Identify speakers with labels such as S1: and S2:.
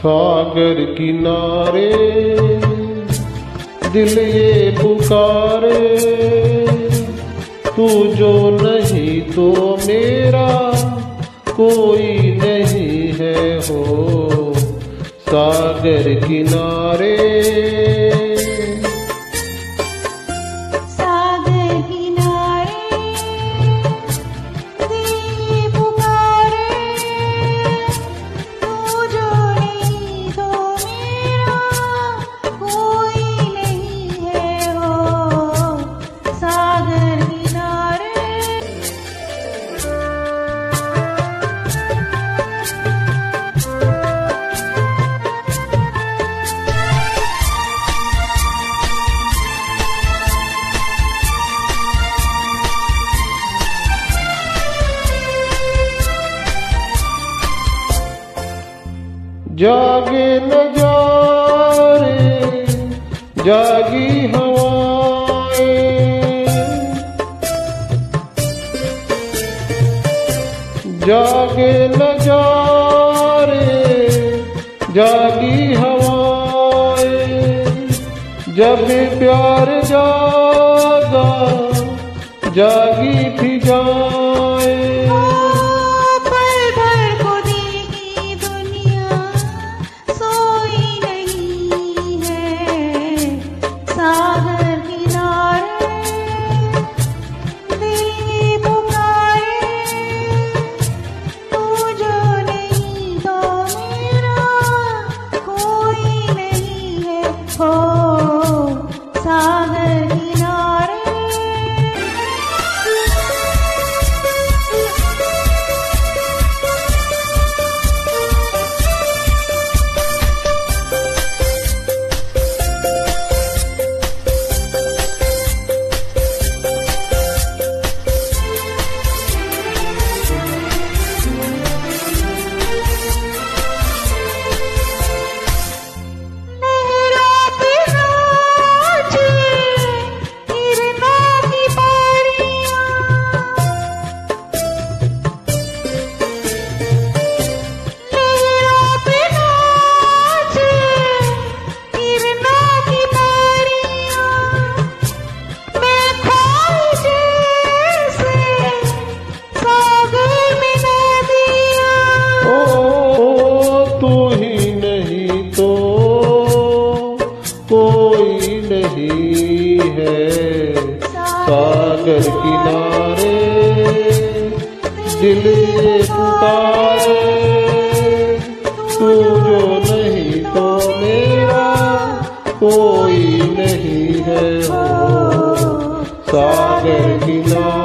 S1: सागर किनारे दिल ये पुकारे, तू जो नहीं तो मेरा कोई नहीं है हो। सागर किनारे जागे नजारे जागी हवाएं, जागे नजारे जागी हवाएं, जब प्यार जागा जागी फिजाएं। कोई नहीं है सागर किनारे दिल ये पुकारे, तू जो नहीं तो मेरा कोई नहीं है हो। सागर किनारे